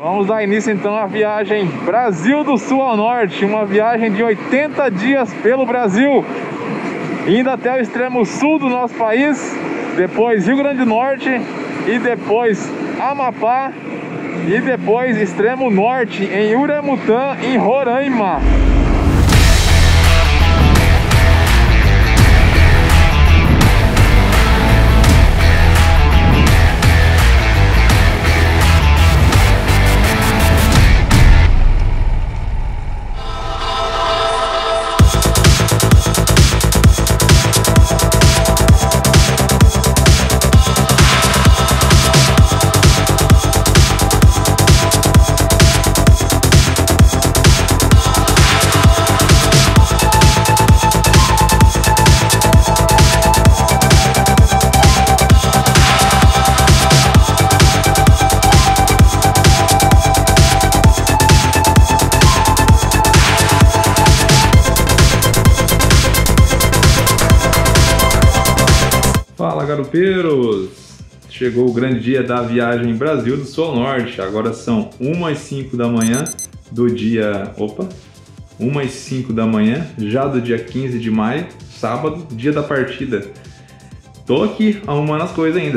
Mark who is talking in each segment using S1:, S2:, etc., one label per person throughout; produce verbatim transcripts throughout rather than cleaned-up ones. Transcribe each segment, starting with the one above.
S1: Vamos dar início então à viagem Brasil do Sul ao Norte, uma viagem de oitenta dias pelo Brasil, indo até o extremo sul do nosso país, depois Rio Grande do Norte e depois Amapá e depois extremo norte em Uramutã, em Roraima.
S2: Fala, garopeiros! Chegou o grande dia da viagem Brasil do Sul ao Norte. Agora são uma e cinco da manhã do dia... Opa! uma e cinco da manhã, já do dia quinze de maio, sábado, dia da partida. Tô aqui arrumando as coisas ainda.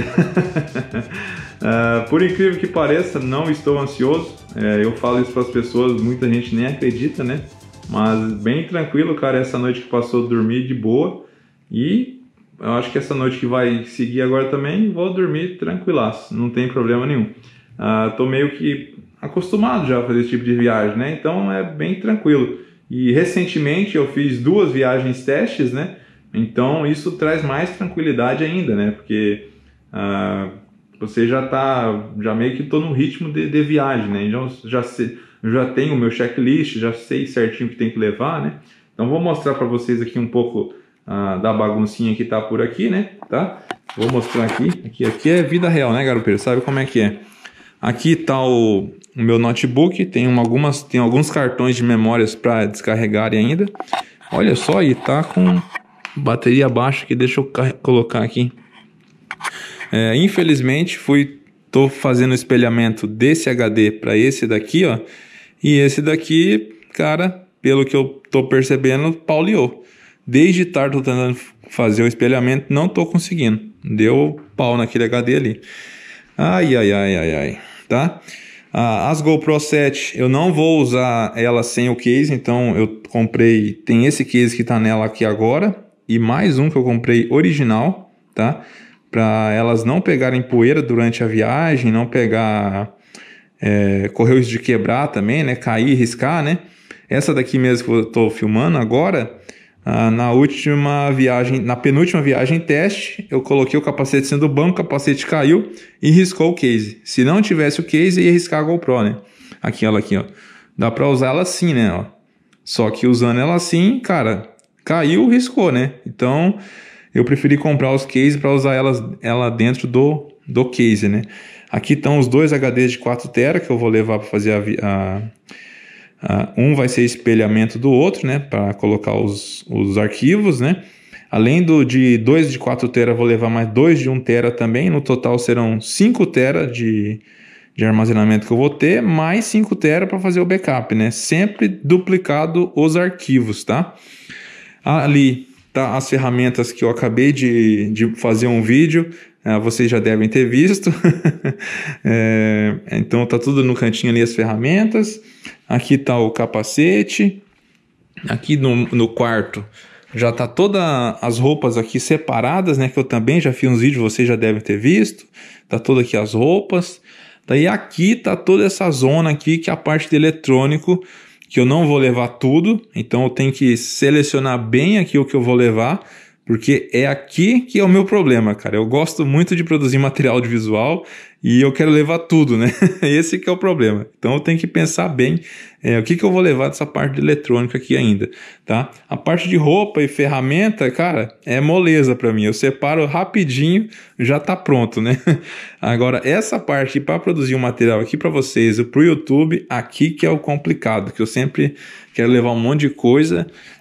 S2: uh, por incrível que pareça, não estou ansioso. Uh, eu falo isso para as pessoas, muita gente nem acredita, né? Mas bem tranquilo, cara. Essa noite que passou, dormi de boa. E eu acho que essa noite que vai seguir agora também vou dormir tranquilaço, não tem problema nenhum. Uh, tô meio que acostumado já a fazer esse tipo de viagem, né? Então é bem tranquilo. E recentemente eu fiz duas viagens testes, né? Então isso traz mais tranquilidade ainda, né? Porque uh, você já tá, já meio que tô no ritmo de, de viagem, né? Então já, sei, já tenho o meu checklist, já sei certinho o que tem que levar, né? Então vou mostrar para vocês aqui um pouco Ah, da baguncinha que tá por aqui, né? Tá? Vou mostrar aqui. Aqui, aqui é vida real, né, garopeiro? Sabe como é que é? Aqui tá o, o meu notebook. Tem, uma, algumas, tem alguns cartões de memórias para descarregar ainda. Olha só aí, tá com bateria baixa aqui. Deixa eu colocar aqui. É, infelizmente, fui, tô fazendo o espelhamento desse H D para esse daqui, ó. E esse daqui, cara, pelo que eu tô percebendo, pauleou. Desde tarde tô tentando fazer o espelhamento, não tô conseguindo. Deu pau naquele H D ali. Ai, ai, ai, ai, ai. Tá? Ah, as GoPro sete, eu não vou usar ela sem o case, então eu comprei, tem esse case que tá nela aqui agora, e mais um que eu comprei original, tá? Para elas não pegarem poeira durante a viagem, não pegar, é, correr o risco de quebrar também, né? Cair, riscar, né? Essa daqui mesmo que eu tô filmando agora... Ah, na última viagem, na penúltima viagem teste, eu coloquei o capacete sendo banco, o capacete caiu e riscou o case. Se não tivesse o case, ia riscar a GoPro, né? Aqui, ela aqui, ó. Dá pra usar ela assim, né? Ó. Só que usando ela assim, cara, caiu, riscou, né? Então, eu preferi comprar os cases para usar elas, ela dentro do, do case, né? Aqui estão os dois H Ds de quatro tera que eu vou levar para fazer a... a Uh, um vai ser espelhamento do outro, né, para colocar os, os arquivos, né. Além do de dois de quatro tera, vou levar mais dois de um tera também. No total serão cinco tera de, de armazenamento que eu vou ter, mais cinco tera para fazer o backup, né. Sempre duplicado os arquivos, tá? Ali tá as ferramentas que eu acabei de, de fazer um vídeo. Uh, vocês já devem ter visto. é, então tá tudo no cantinho ali as ferramentas. Aqui está o capacete. Aqui no, no quarto já tá todas as roupas aqui separadas, né? Que eu também já fiz uns vídeos, vocês já devem ter visto. Tá todas aqui as roupas. Daí aqui tá toda essa zona aqui, que é a parte de eletrônico, que eu não vou levar tudo. Então eu tenho que selecionar bem aqui o que eu vou levar, porque é aqui que é o meu problema, cara. Eu gosto muito de produzir material audiovisual e eu quero levar tudo, né? Esse que é o problema. Então eu tenho que pensar bem é, o que, que eu vou levar dessa parte de eletrônica aqui ainda, tá? A parte de roupa e ferramenta, cara, é moleza para mim. Eu separo rapidinho, já tá pronto, né? Agora, essa parte para produzir um material aqui para vocês, pro YouTube, aqui que é o complicado, que eu sempre quero levar um monte de coisa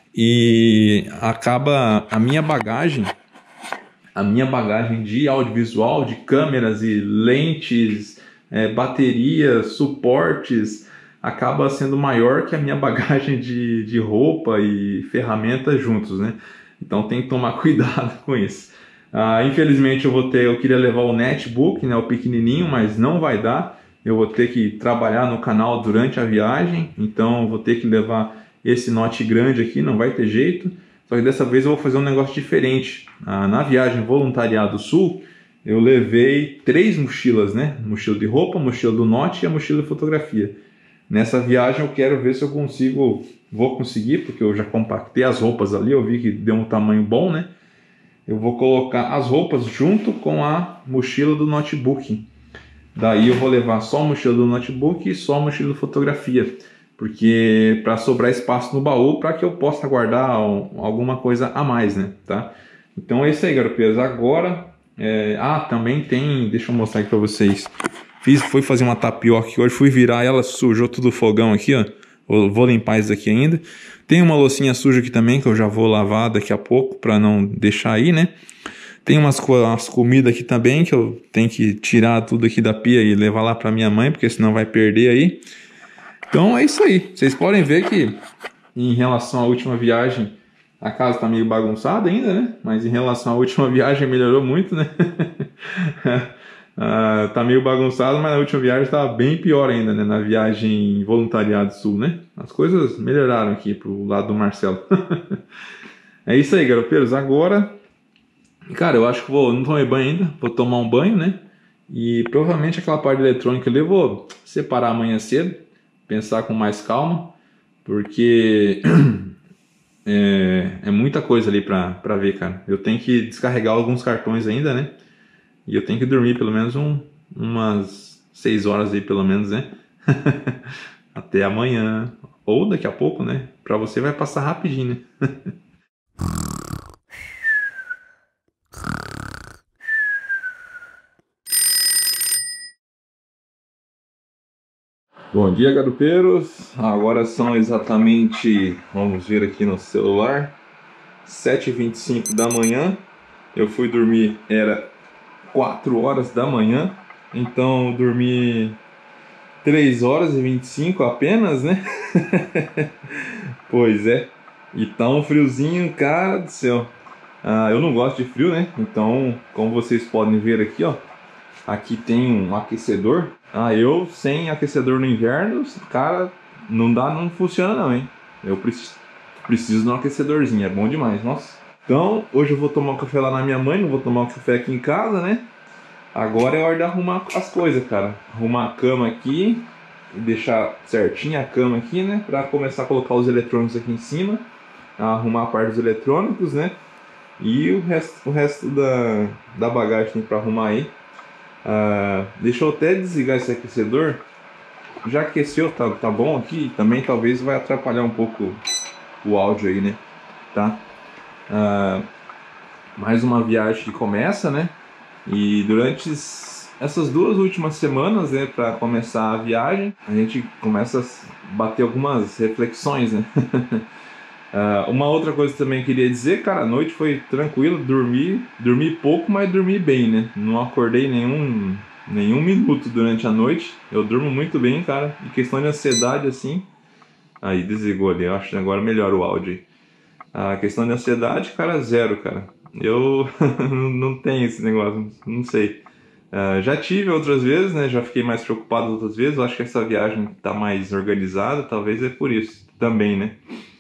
S2: e acaba a minha bagagem, a minha bagagem de audiovisual, de câmeras e lentes, é, baterias, suportes, acaba sendo maior que a minha bagagem de, de roupa e ferramentas juntos, né? Então tem que tomar cuidado com isso. Ah, infelizmente eu vou ter, eu queria levar o netbook, né, o pequenininho, mas não vai dar. Eu vou ter que trabalhar no canal durante a viagem, então eu vou ter que levar esse note grande aqui, não vai ter jeito. Só que dessa vez eu vou fazer um negócio diferente. Ah, na viagem Voluntariado Sul, eu levei três mochilas, né? Mochila de roupa, mochila do note e a mochila de fotografia. Nessa viagem eu quero ver se eu consigo, vou conseguir, porque eu já compactei as roupas ali, eu vi que deu um tamanho bom, né? Eu vou colocar as roupas junto com a mochila do notebook. Daí eu vou levar só a mochila do notebook e só a mochila de fotografia, porque para sobrar espaço no baú, para que eu possa guardar alguma coisa a mais, né? Tá? Então é isso aí, garopeiros. Agora, é... ah, também tem, deixa eu mostrar aqui para vocês. Fiz, fui fazer uma tapioca aqui hoje, fui virar ela, sujou tudo o fogão aqui, ó. Eu vou limpar isso daqui ainda. Tem uma loucinha suja aqui também, que eu já vou lavar daqui a pouco, para não deixar aí, né? Tem umas, umas comidas aqui também, que eu tenho que tirar tudo aqui da pia e levar lá para minha mãe, porque senão vai perder aí. Então é isso aí. Vocês podem ver que, em relação à última viagem, a casa tá meio bagunçada ainda, né? Mas em relação à última viagem melhorou muito, né? Uh, tá meio bagunçado, mas na última viagem estava bem pior ainda, né? Na viagem Voluntariado Sul, né? As coisas melhoraram aqui pro lado do Marcelo. É isso aí, garopeiros. Agora, cara, eu acho que vou, não tomei banho ainda, vou tomar um banho, né? E provavelmente aquela parte eletrônica ali eu vou separar amanhã cedo, pensar com mais calma, porque é, é muita coisa ali pra, pra ver, cara. Eu tenho que descarregar alguns cartões ainda, né? E eu tenho que dormir pelo menos um, umas seis horas aí, pelo menos, né? Até amanhã. Ou daqui a pouco, né? Pra você vai passar rapidinho, né? Bom dia, garopeiros. Agora são exatamente, vamos ver aqui no celular, sete e vinte e cinco da manhã. Eu fui dormir, era quatro horas da manhã, então eu dormi três horas e vinte e cinco apenas, né? Pois é, e tá um friozinho, cara do céu. Ah, eu não gosto de frio, né? Então, como vocês podem ver aqui, ó, aqui tem um aquecedor. Ah, eu sem aquecedor no inverno, cara, não dá, não funciona não, hein? Eu preciso, preciso de um aquecedorzinho, é bom demais, nossa. Então, hoje eu vou tomar um café lá na minha mãe, não vou tomar um café aqui em casa, né? Agora é hora de arrumar as coisas, cara. Arrumar a cama aqui, deixar certinha a cama aqui, né? Pra começar a colocar os eletrônicos aqui em cima, arrumar a parte dos eletrônicos, né? E o resto, o resto da, da bagagem tem pra arrumar aí. Uh, deixa eu até desligar esse aquecedor. Já aqueceu, tá, tá bom aqui. Também talvez vai atrapalhar um pouco o áudio aí, né? Tá? Uh, mais uma viagem que começa, né? E durante essas duas últimas semanas, né, para começar a viagem, a gente começa a bater algumas reflexões, né? uh, uma outra coisa que também queria dizer, cara, a noite foi tranquila, dormi, dormi pouco, mas dormi bem, né? Não acordei nenhum, nenhum minuto durante a noite. Eu durmo muito bem, cara. E questão de ansiedade, assim... Aí, desligou ali, eu acho que agora melhora o áudio aí. A questão de ansiedade, cara, zero, cara. Eu não tenho esse negócio, não sei. Uh, já tive outras vezes, né? Já fiquei mais preocupado outras vezes. Eu acho que essa viagem tá mais organizada, talvez é por isso também, né?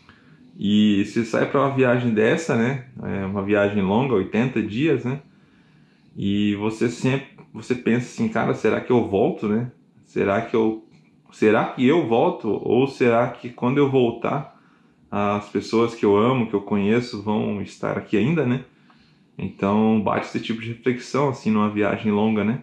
S2: E se sai para uma viagem dessa, né? É uma viagem longa, oitenta dias, né? E você sempre, você pensa assim, cara, será que eu volto, né? Será que eu, será que eu volto? Ou será que quando eu voltar, as pessoas que eu amo, que eu conheço, vão estar aqui ainda, né? Então bate esse tipo de reflexão assim numa viagem longa, né?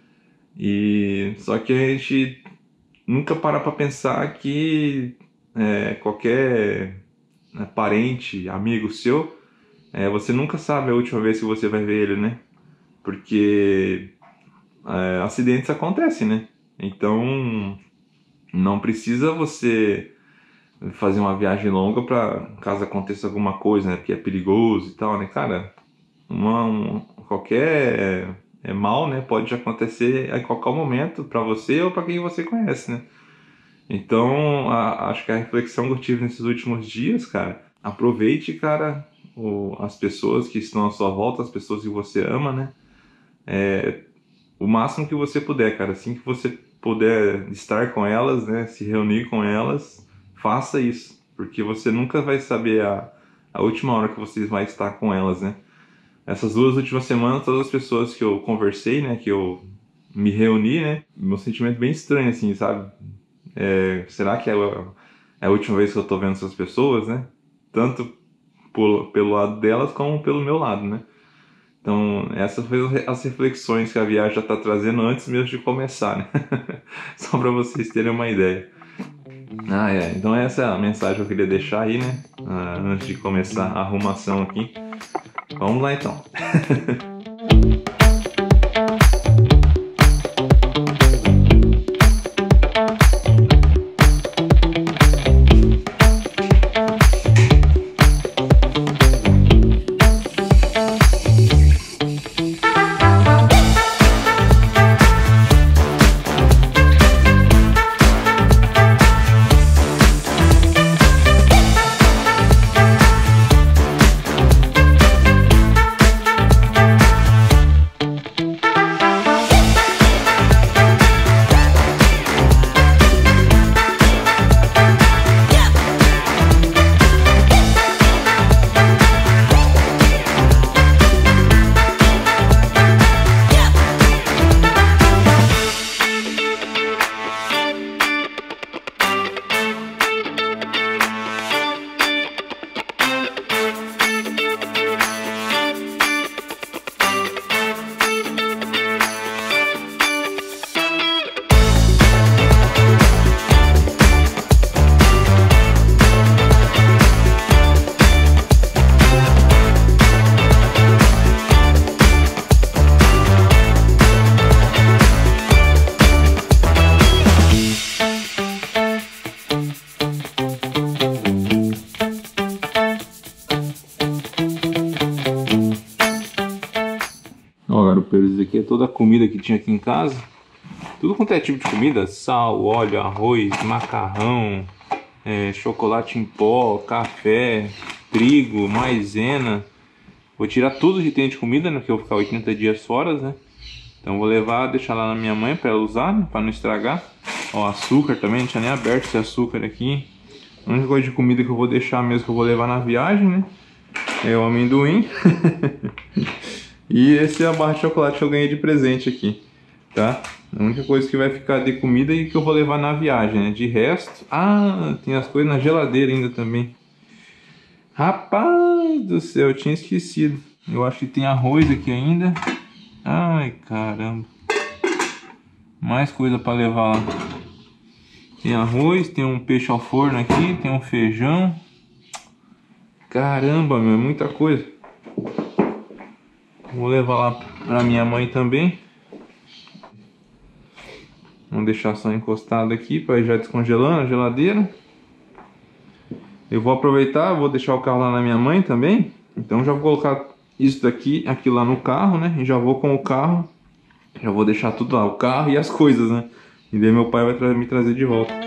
S2: E só que a gente nunca para para pensar que é, qualquer né, parente, amigo seu, é, você nunca sabe a última vez que você vai ver ele, né? Porque é, acidentes acontecem, né? Então não precisa você fazer uma viagem longa para caso aconteça alguma coisa, né? Porque é perigoso e tal, né, cara? Uma, um, qualquer é mal, né? Pode acontecer a qualquer momento para você ou para quem você conhece, né? Então, a, acho que a reflexão que eu tive nesses últimos dias, cara, aproveite, cara, o, as pessoas que estão à sua volta, as pessoas que você ama, né? É, o máximo que você puder, cara, assim que você puder estar com elas, né? Se reunir com elas, faça isso, porque você nunca vai saber a, a última hora que você vai estar com elas, né? Essas duas últimas semanas, todas as pessoas que eu conversei, né, que eu me reuni, né, meu sentimento bem estranho, assim, sabe? É, será que é a, é a última vez que eu tô vendo essas pessoas, né? Tanto por, pelo lado delas como pelo meu lado, né? Então, essas foram as reflexões que a viagem já tá trazendo antes mesmo de começar, né? Só para vocês terem uma ideia. Ah, é. Então essa é a mensagem que eu queria deixar aí, né? Ah, antes de começar a arrumação aqui. Vamos lá então. Isso aqui é toda a comida que tinha aqui em casa. Tudo quanto é tipo de comida: sal, óleo, arroz, macarrão, é, chocolate em pó, café, trigo, maisena. Vou tirar tudo que tem de comida, né? Porque eu vou ficar oitenta dias fora, né? Então vou levar, deixar lá na minha mãe para ela usar, né? Para não estragar. Ó, açúcar também, não tinha nem aberto esse açúcar aqui. A única coisa de comida que eu vou deixar mesmo, que eu vou levar na viagem, né? É o amendoim. E esse é a barra de chocolate que eu ganhei de presente aqui, tá? A única coisa que vai ficar de comida e que eu vou levar na viagem, né? De resto... Ah, tem as coisas na geladeira ainda também. Rapaz do céu, eu tinha esquecido. Eu acho que tem arroz aqui ainda. Ai, caramba. Mais coisa pra levar lá. Tem arroz, tem um peixe ao forno aqui, tem um feijão. Caramba, meu, é muita coisa. Vou levar lá pra minha mãe também. Vamos deixar só encostado aqui para ir já descongelando a geladeira. Eu vou aproveitar, vou deixar o carro lá na minha mãe também. Então já vou colocar isso daqui, aqui lá no carro, né? E já vou com o carro. Já vou deixar tudo lá, o carro e as coisas, né? E daí meu pai vai tra- me trazer de volta.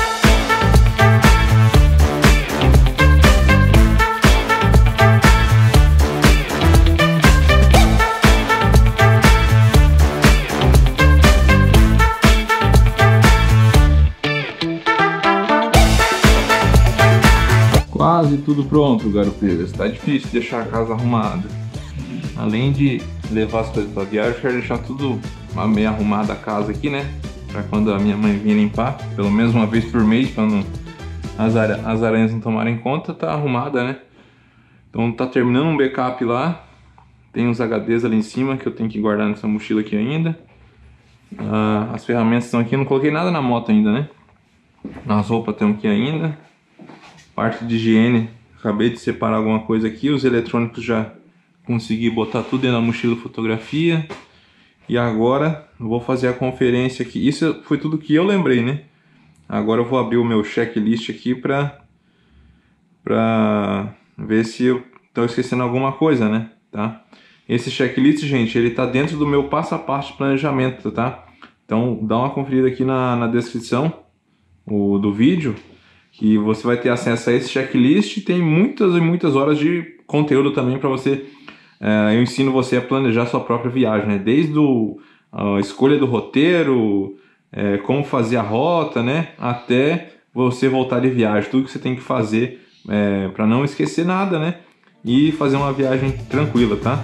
S2: Quase tudo pronto, garopeiros. Tá difícil deixar a casa arrumada. Além de levar as coisas pra viagem, eu quero deixar tudo meio arrumada a casa aqui, né? Pra quando a minha mãe vir limpar, pelo menos uma vez por mês, pra não, as, ara as aranhas não tomarem conta, tá arrumada, né? Então tá terminando um backup lá. Tem uns H Ds ali em cima que eu tenho que guardar nessa mochila aqui ainda. Ah, as ferramentas estão aqui, eu não coloquei nada na moto ainda, né? As roupas estão aqui ainda. Parte de higiene, acabei de separar alguma coisa aqui. Os eletrônicos já consegui botar tudo dentro da mochila fotografia. E agora eu vou fazer a conferência aqui. Isso foi tudo que eu lembrei, né? Agora eu vou abrir o meu checklist aqui pra, pra ver se eu tô esquecendo alguma coisa, né? Tá? Esse checklist, gente, ele tá dentro do meu passo a passo de planejamento, tá? Então dá uma conferida aqui na, na descrição o, do vídeo, que você vai ter acesso a esse checklist. Tem muitas e muitas horas de conteúdo também para você. É, eu ensino você a planejar sua própria viagem, né? Desde o, a escolha do roteiro, é, como fazer a rota, né? Até você voltar de viagem, tudo que você tem que fazer é, para não esquecer nada, né? E fazer uma viagem tranquila, tá?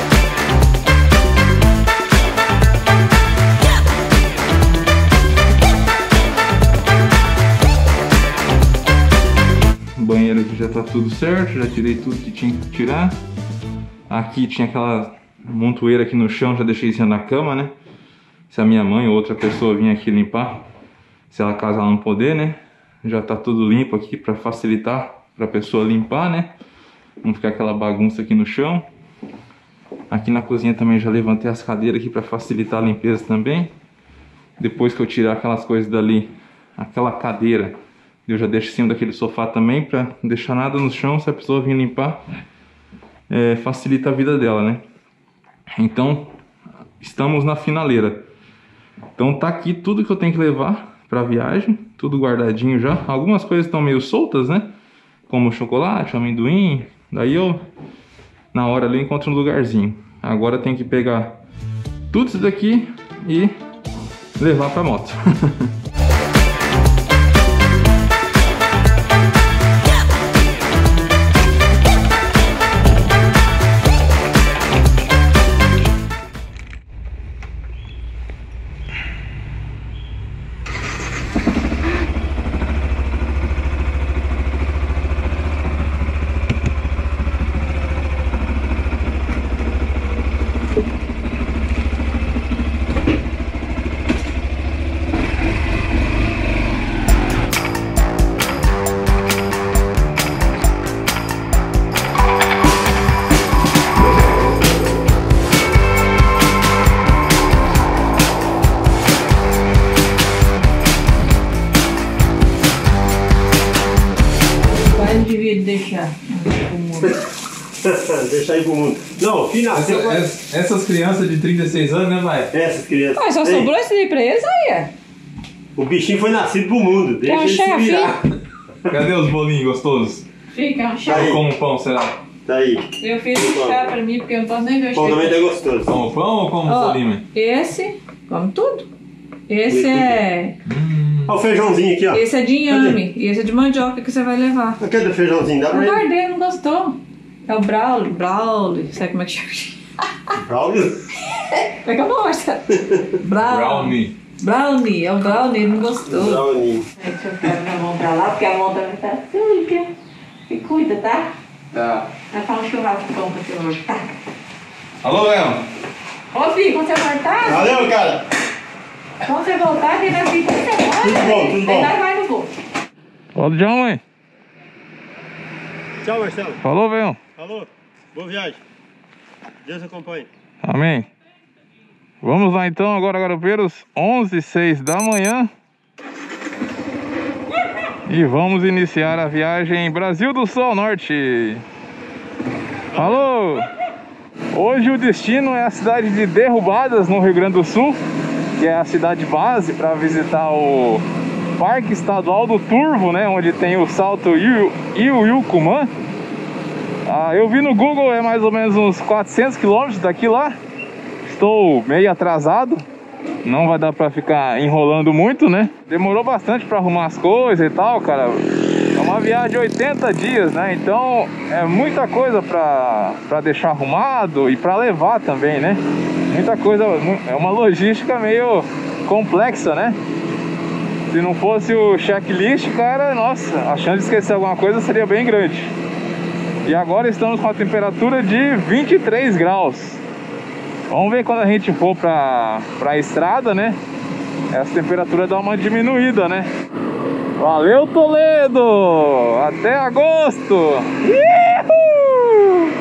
S2: O banheiro aqui já tá tudo certo, já tirei tudo que tinha que tirar. Aqui tinha aquela montoeira aqui no chão, já deixei isso na cama, né? Se a minha mãe ou outra pessoa vir aqui limpar, se ela caso ela não poder, né? Já tá tudo limpo aqui para facilitar para a pessoa limpar, né? Não ficar aquela bagunça aqui no chão. Aqui na cozinha também já levantei as cadeiras aqui para facilitar a limpeza também. Depois que eu tirar aquelas coisas dali, aquela cadeira, eu já deixo em cima daquele sofá também para não deixar nada no chão. Se a pessoa vir limpar, é, facilita a vida dela, né? Então, estamos na finaleira. Então tá aqui tudo que eu tenho que levar para a viagem, tudo guardadinho já. Algumas coisas estão meio soltas, né? Como chocolate, amendoim. Daí eu, na hora ali, encontro um lugarzinho. Agora tem que pegar tudo isso daqui e levar pra moto.
S3: Deixar
S4: Deixar aí pro mundo. Não, final.
S2: Essa,
S4: agora...
S2: essa, essas crianças de trinta e seis anos, né, vai?
S4: Essas crianças.
S3: Mas só sobrou esse aí pra eles aí, é.
S4: O bichinho foi nascido pro mundo. Deixa
S3: É um
S4: ele se
S3: chefe.
S4: virar.
S2: Cadê os bolinhos gostosos?
S3: Fica, é um
S4: Tá
S3: chá.
S4: aí.
S2: Como pão, será?
S4: Tá aí.
S3: Eu fiz um chá pra mim, porque eu não posso nem ver o
S4: Pão também tá
S3: cheiro.
S4: gostoso.
S2: Como pão ou como
S3: Ó,
S2: bolinho?
S3: esse, come tudo. Esse é...
S4: Olha o feijãozinho aqui, ó.
S3: Esse é de inhame. E esse é de mandioca que você vai levar.
S4: Cadê o feijãozinho? Dá
S3: Eu
S4: pra ele?
S3: guardei, não gostou. É o Braulio. Braulio. Sabe como é que chama?
S4: Braulio?
S3: Pega a bolsa.
S2: Brownie.
S3: Brownie. É o Brownie, ele não gostou.
S4: Brownie.
S3: Deixa eu ficar minha mão pra lá, porque a mão também tá suja. E cuida, tá?
S2: Tá.
S3: Vai fazer um churrasco bom pra você hoje, tá?
S2: Alô, Léo?
S3: Ô, Fih, quando você voltar,
S4: Valeu, cara.
S3: quando você voltar, tem na fita de semana.
S4: Tudo bom, tudo bom.
S3: Aí nós vai no voo.
S1: Falou, João, mãe.
S4: Tchau, Marcelo.
S1: Falou, velho.
S4: Falou. Boa viagem. Deus acompanhe.
S1: Amém. Vamos lá então, agora, garopeiros, onze e seis da manhã. E vamos iniciar a viagem Brasil do Sul ao Norte. Alô! Hoje o destino é a cidade de Derrubadas, no Rio Grande do Sul, que é a cidade base para visitar o Parque Estadual do Turvo, né, onde tem o salto Iuiucumã. Ah, eu vi no Google, é mais ou menos uns quatrocentos quilômetros daqui lá. Estou meio atrasado, não vai dar pra ficar enrolando muito, né? Demorou bastante pra arrumar as coisas e tal, cara. É uma viagem de oitenta dias, né? Então é muita coisa pra, pra deixar arrumado e pra levar também, né? Muita coisa, é uma logística meio complexa, né? Se não fosse o checklist, cara, nossa, a chance de esquecer alguma coisa seria bem grande. E agora estamos com a temperatura de vinte e três graus. Vamos ver quando a gente for pra, pra estrada, né? Essa temperatura dá uma diminuída, né? Valeu, Toledo! Até agosto! Uhul!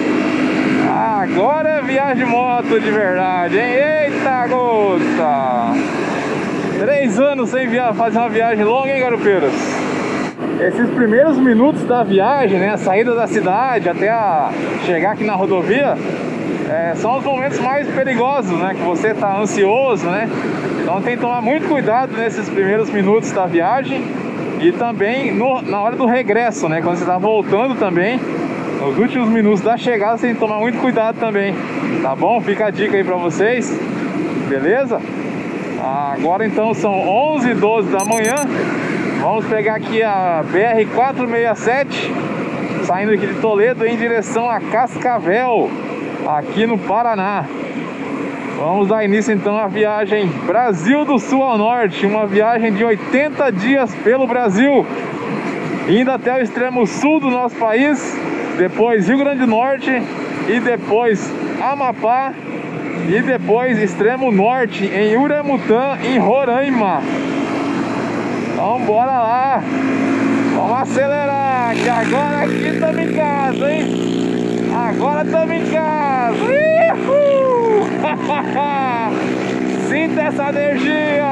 S1: Agora é viagem de moto de verdade, hein? Eita, gota! Três anos sem via fazer uma viagem longa, hein, garopeiros? Esses primeiros minutos da viagem, né? A saída da cidade até a chegar aqui na rodovia, é, são os momentos mais perigosos, né? Que você tá ansioso, né? Então tem que tomar muito cuidado nesses primeiros minutos da viagem e também no, na hora do regresso, né? Quando você tá voltando também, nos últimos minutos da chegada, você tem que tomar muito cuidado também, tá bom? Fica a dica aí pra vocês, beleza? Agora então são onze e doze da manhã. Vamos pegar aqui a B R quatrocentos e sessenta e sete, saindo aqui de Toledo em direção a Cascavel, aqui no Paraná. Vamos dar início então à viagem Brasil do Sul ao Norte, uma viagem de oitenta dias pelo Brasil, indo até o extremo sul do nosso país, depois Rio Grande do Norte e depois Amapá e depois extremo norte em Uramutã, em Roraima. Então bora lá, vamos acelerar, que agora aqui estamos em casa, hein? Agora estamos em casa. Uhul! Sinta essa energia,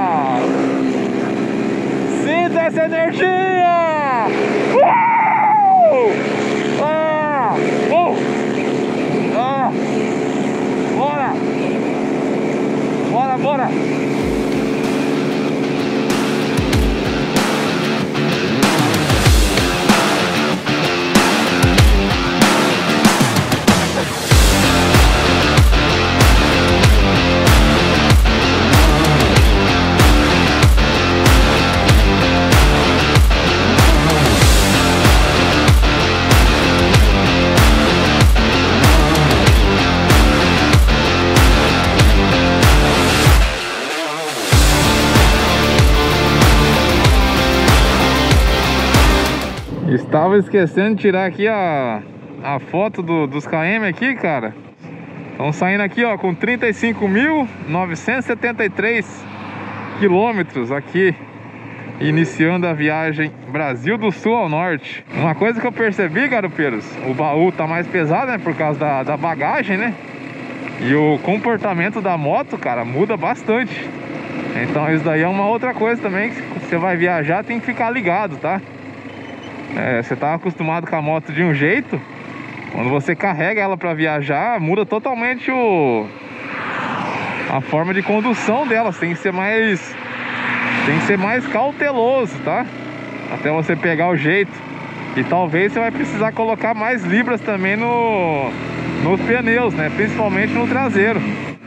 S1: sinta essa energia. Uhul! Ah! Uh! Ah! Bora! Bora, bora! Estava esquecendo de tirar aqui a, a foto do, dos K M aqui, cara. Estão saindo aqui, ó, com trinta e cinco mil novecentos e setenta e três quilômetros aqui, iniciando a viagem Brasil do Sul ao Norte. Uma coisa que eu percebi, garopeiros, o baú tá mais pesado, né, por causa da, da bagagem, né? E o comportamento da moto, cara, muda bastante. Então isso daí é uma outra coisa também que você vai viajar, tem que ficar ligado, tá? É, você tá acostumado com a moto de um jeito, quando você carrega ela para viajar, muda totalmente o a forma de condução dela. Tem que ser mais tem que ser mais cauteloso, tá? Até você pegar o jeito. E talvez você vai precisar colocar mais libras também no nos pneus, né? Principalmente no traseiro.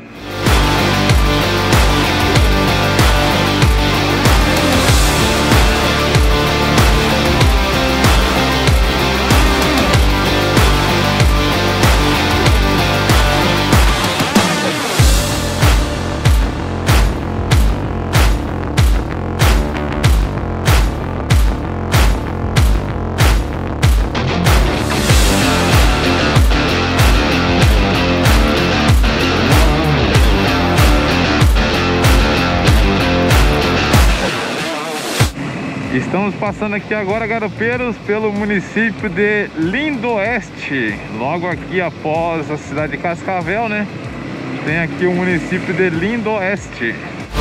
S1: Estamos passando aqui agora, garopeiros, pelo município de Lindoeste. Logo aqui após a cidade de Cascavel, né? Tem aqui o município de Lindoeste.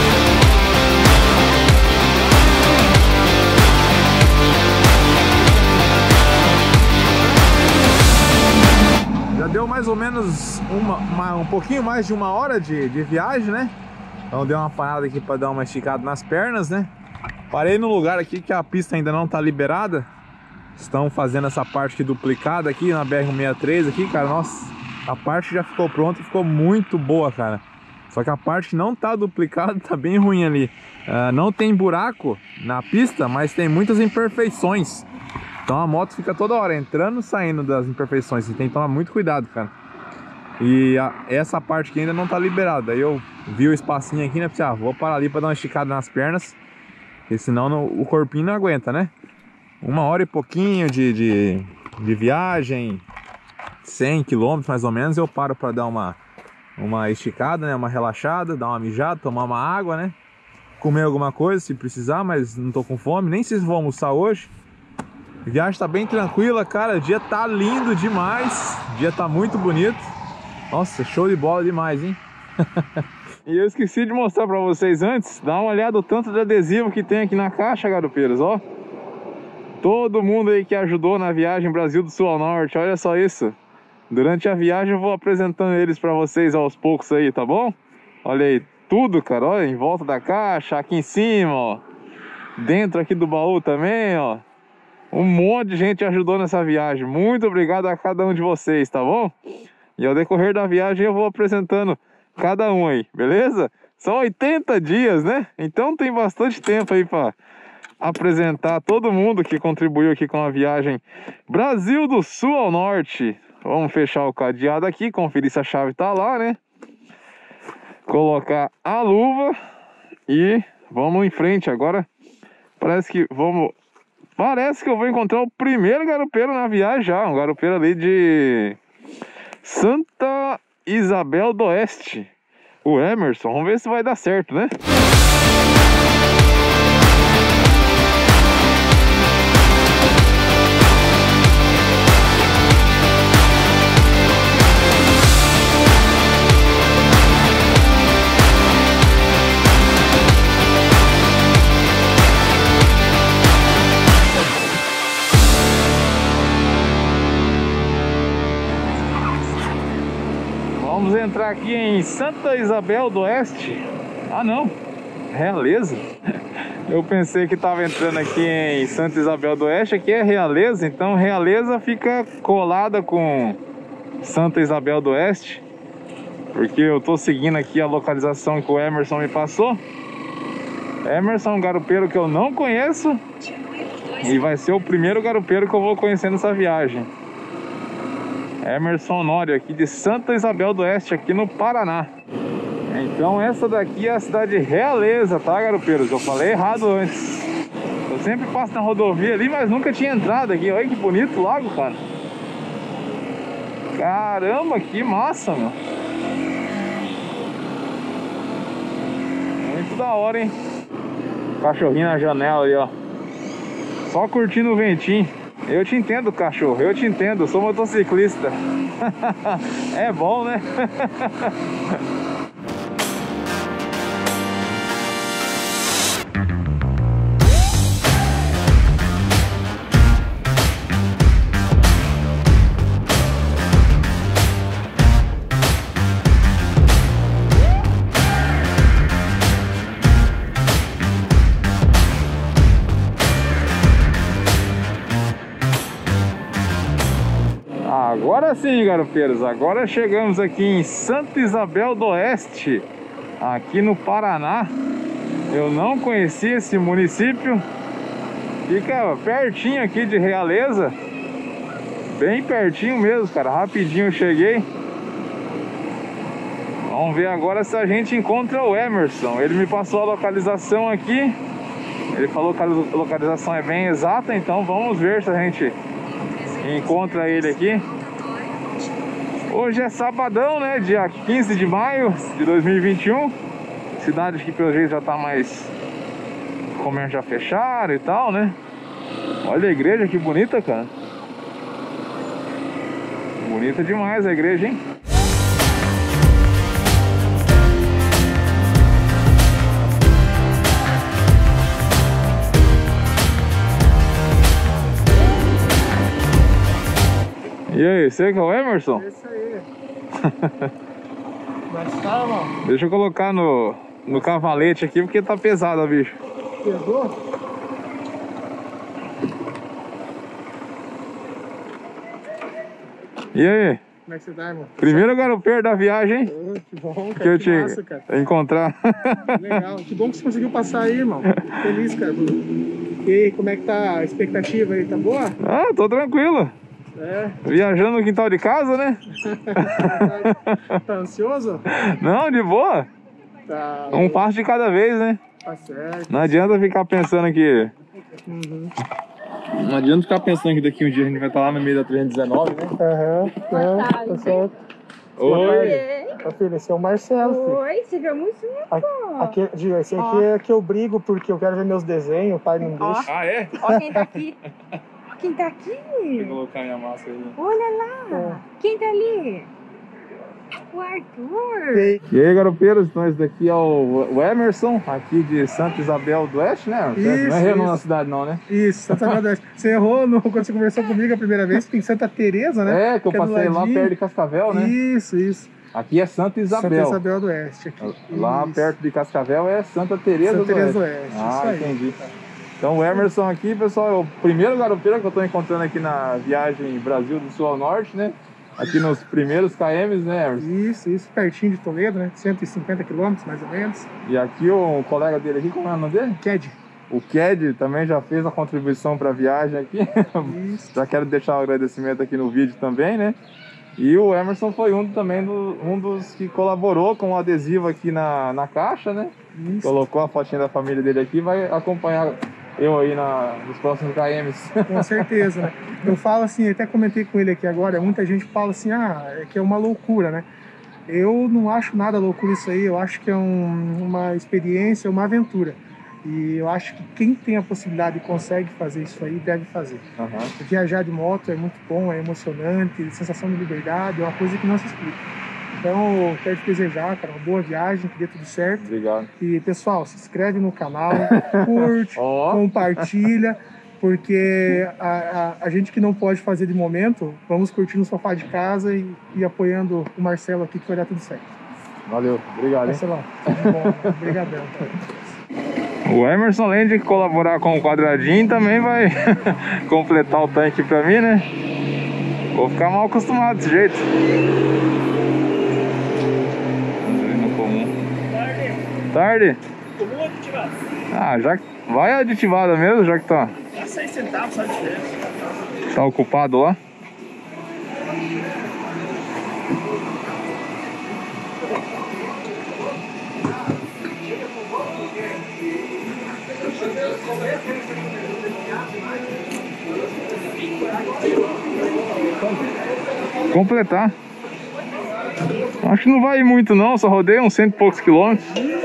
S1: Já deu mais ou menos uma, uma, um pouquinho mais de uma hora de, de viagem, né? Então deu uma parada aqui para dar uma esticada nas pernas, né? Parei no lugar aqui que a pista ainda não tá liberada. Estão fazendo essa parte aqui duplicada aqui na B R cento e sessenta e três aqui, cara. Nossa, a parte já ficou pronta e ficou muito boa, cara. Só que a parte que não tá duplicada tá bem ruim ali. uh, Não tem buraco na pista, mas tem muitas imperfeições. Então a moto fica toda hora entrando e saindo das imperfeições. Você tem que tomar muito cuidado, cara. E a, essa parte aqui ainda não tá liberada. Aí eu vi o espacinho aqui, né? Pensei, ah, vou parar ali pra dar uma esticada nas pernas, porque senão não, o corpinho não aguenta, né? Uma hora e pouquinho de, de, de viagem, cem quilômetros mais ou menos, eu paro para dar uma, uma esticada, né? Uma relaxada, dar uma mijada, tomar uma água, né? Comer alguma coisa se precisar, mas não tô com fome, nem sei se vou almoçar hoje. A viagem tá bem tranquila, cara, o dia tá lindo demais, o dia tá muito bonito. Nossa, show de bola demais, hein? E eu esqueci de mostrar pra vocês antes. Dá uma olhada no tanto de adesivo que tem aqui na caixa, garopeiros, ó. Todo mundo aí que ajudou na viagem Brasil do Sul ao Norte, olha só isso. Durante a viagem eu vou apresentando eles pra vocês aos poucos aí, tá bom? Olha aí, tudo, cara, olha, em volta da caixa, aqui em cima, ó. Dentro aqui do baú também, ó. Um monte de gente ajudou nessa viagem. Muito obrigado a cada um de vocês, tá bom? E ao decorrer da viagem eu vou apresentando cada um aí, beleza? São oitenta dias, né? Então tem bastante tempo aí pra apresentar todo mundo que contribuiu aqui com a viagem Brasil do Sul ao Norte. Vamos fechar o cadeado aqui, conferir se a chave tá lá, né? Colocar a luva e vamos em frente agora. Parece que vamos... Parece que eu vou encontrar o primeiro garupeiro na viagem já. Um garupeiro ali de Santa Isabel do Oeste. O Emerson. Vamos ver se vai dar certo, né? Vamos entrar aqui em Santa Isabel do Oeste. Ah não, Realeza. Eu pensei que estava entrando aqui em Santa Isabel do Oeste. Aqui é Realeza, então Realeza fica colada com Santa Isabel do Oeste, porque eu tô seguindo aqui a localização que o Emerson me passou. Emerson é um garupeiro que eu não conheço e vai ser o primeiro garupeiro que eu vou conhecer nessa viagem. Emerson Honório, aqui de Santa Isabel do Oeste, aqui no Paraná. Então essa daqui é a cidade de Realeza, tá, garupeiros? Eu falei errado antes. Eu sempre passo na rodovia ali, mas nunca tinha entrado aqui. Olha que bonito o lago, cara. Caramba, que massa, meu. Muito da hora, hein? Cachorrinho na janela ali, ó. Só curtindo o ventinho. Eu te entendo, cachorro, eu te entendo, eu sou motociclista. É bom, né? Agora sim, garupeiros, agora chegamos aqui em Santa Isabel do Oeste, aqui no Paraná. Eu não conhecia esse município. Fica pertinho aqui de Realeza. Bem pertinho mesmo, cara, rapidinho eu cheguei. Vamos ver agora se a gente encontra o Emerson. Ele me passou a localização aqui. Ele falou que a localização é bem exata, então vamos ver se a gente encontra ele aqui. Hoje é sabadão, né? Dia quinze de maio de dois mil e vinte e um. Cidade que pelo jeito já tá mais... comércio já fecharam e tal, né? Olha a igreja, que bonita, cara. Bonita demais a igreja, hein? E aí, você que é o Emerson?
S5: É isso aí. Mas tá, irmão.
S1: Deixa eu colocar no, no cavalete aqui, porque tá pesado, bicho.
S5: Pegou?
S1: E aí?
S5: Como é que você tá, irmão?
S1: Primeiro garupeiro da viagem, hein?
S5: Oh, que bom, cara.
S1: Que
S5: Que,
S1: eu te
S5: massa, cara.
S1: encontrar.
S5: Legal. Que bom que você conseguiu passar aí, irmão. Fico feliz, cara. E aí, como é que tá a expectativa aí? Tá boa?
S1: Ah, tô tranquilo.
S5: É.
S1: Viajando no quintal de casa, né?
S5: Tá ansioso?
S1: Não, de boa.
S5: Tá.
S1: Um passo de cada vez, né?
S5: Tá certo.
S1: Não adianta ficar pensando que...
S5: Uhum.
S1: Não adianta ficar pensando que daqui um dia a gente vai estar lá no meio da trezentos e dezenove, né?
S5: Aham.
S6: Boa
S5: Tá
S6: tarde.
S5: certo.
S1: Oi!
S5: Ó, filho, esse é o Marcelo, filho.
S6: Oi, você viu muito
S5: A- Aqui, Diga, esse aqui é que eu brigo porque eu quero ver meus desenhos, o pai não deixa.
S1: Ah, é?
S6: Ó quem tá aqui. Ó quem tá
S1: Vou
S6: aqui.
S1: colocar minha máscara aí.
S6: Olha lá. Quem tá ali? O Arthur.
S5: Ei,
S1: E aí, garopeiros, então esse daqui é o o Emerson, aqui de Santa Isabel do Oeste, né?
S5: Isso,
S1: não é Renan
S5: isso.
S1: na cidade não, né?
S5: Isso, Santa Isabel do Oeste. Você errou no, quando você conversou comigo a primeira vez, porque em Santa Teresa, né?
S1: É, que eu
S5: do
S1: passei lá
S5: ladinho.
S1: perto de Cascavel, né?
S5: Isso, isso.
S1: Aqui é Santa Isabel.
S5: Santa Isabel do Oeste. Aqui.
S1: Lá
S5: Isso.
S1: perto de Cascavel é Santa Teresa
S5: Santa
S1: do
S5: Teresa do
S1: Oeste.
S5: Oeste,
S1: Ah,
S5: isso aí.
S1: entendi. Então o Emerson aqui, pessoal, é o primeiro garopeiro que eu estou encontrando aqui na viagem Brasil do Sul ao Norte, né? Aqui nos primeiros quilômetros, né, Emerson?
S5: Isso, isso, pertinho de Toledo, né? cento e cinquenta quilômetros, mais ou menos.
S1: E aqui o colega dele aqui, como é o nome dele?
S5: Ked.
S1: O Ked também já fez a contribuição para a viagem aqui.
S5: Isso.
S1: Já quero deixar o agradecimento aqui no vídeo também, né? E o Emerson foi um também do, um dos que colaborou com o adesivo aqui na, na caixa, né?
S5: Isso.
S1: Colocou a fotinha da família dele aqui, vai acompanhar eu aí na, nos próximos quilômetros.
S5: Com certeza, né? Eu falo assim, até comentei com ele aqui agora, muita gente fala assim, ah, é que é uma loucura, né? Eu não acho nada loucura isso aí, eu acho que é um, uma experiência, uma aventura. E eu acho que quem tem a possibilidade e consegue fazer isso aí, deve fazer.
S1: Uhum.
S5: Viajar de moto é muito bom, é emocionante, sensação de liberdade, é uma coisa que não se explica. Então, eu quero te desejar, cara, uma boa viagem, que dê tudo certo.
S1: Obrigado.
S5: E, pessoal, se inscreve no canal, curte,
S1: Ó.
S5: compartilha, porque a, a, a gente que não pode fazer de momento, vamos curtir no sofá de casa e, e apoiando o Marcelo aqui, que vai dar tudo certo.
S1: Valeu, obrigado, hein?
S5: Marcelão, tudo bom, obrigadão.
S1: O Emerson, além de colaborar com o quadradinho, também vai completar o tanque pra mim, né? Vou ficar mal acostumado desse jeito. No comum. Tarde.
S7: Comum aditivado.
S1: Ah, já que vai aditivada mesmo, já que tá,
S7: Dá seis centavos só de diferença.
S1: tá ocupado lá. Completar. Acho que não vai ir muito não, só rodei uns cento e poucos quilômetros.